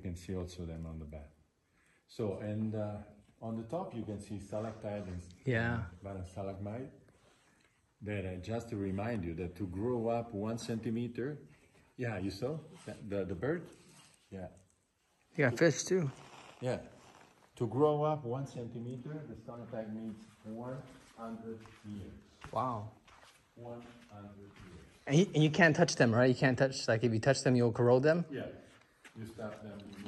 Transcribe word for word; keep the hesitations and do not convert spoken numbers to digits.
can see also them on the back. So, and uh, on the top you can see stalactite and yeah. uh, stalagmite. That uh, just to remind you that to grow up one centimeter, yeah, you saw the the bird, yeah. You got fish too. Yeah, to grow up one centimeter, the stalactite needs one hundred years. Wow. One hundred years. And you, and you can't touch them, right? You can't touch, like if you touch them, you'll corrode them? Yeah, you stop them.